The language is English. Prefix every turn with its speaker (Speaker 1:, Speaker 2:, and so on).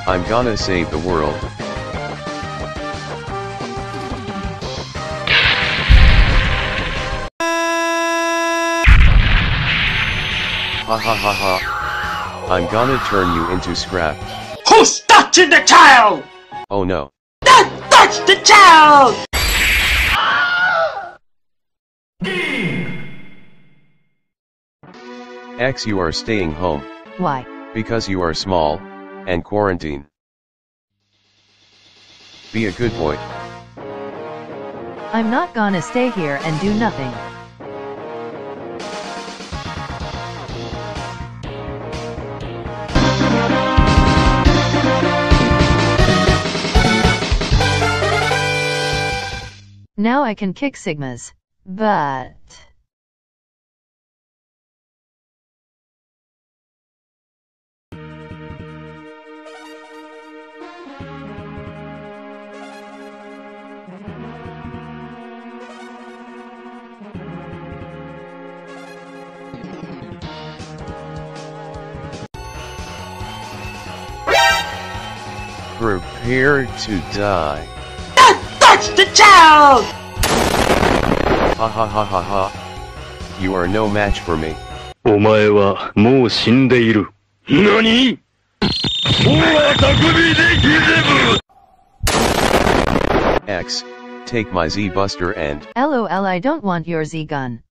Speaker 1: I'm gonna save the world. Ha ha ha ha. I'm gonna turn you into scrap.
Speaker 2: Who's touching the child?
Speaker 1: Oh no.
Speaker 2: Don't touch the child!
Speaker 1: X, you are staying home.
Speaker 3: Why?
Speaker 1: Because you are small, and quarantine. Be a good boy.
Speaker 3: I'm not gonna stay here and do nothing. Now I can kick Sigmas, but...
Speaker 1: Prepare to die.
Speaker 2: Don't touch the child!
Speaker 1: Ha ha ha ha ha. You are no match for me.
Speaker 4: お前はもう死んでいる。何？もうは匠でギゼブ！
Speaker 1: X, take my Z-Buster and...
Speaker 3: LOL, I don't want your Z-gun.